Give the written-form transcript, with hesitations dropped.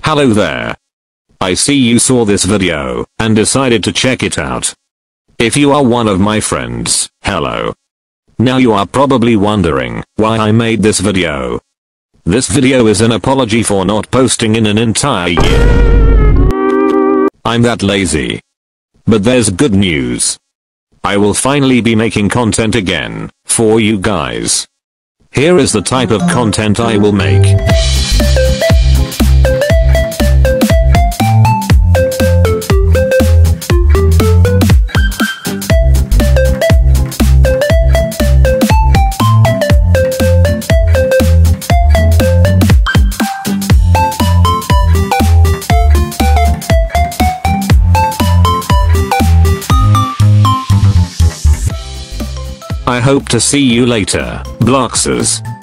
Hello there. I see you saw this video and decided to check it out. If you are one of my friends, hello. Now you are probably wondering why I made this video. This video is an apology for not posting in an entire year. I'm that lazy. But there's good news. I will finally be making content again for you guys. Here is the type of content I will make. I hope to see you later, Bloxxers.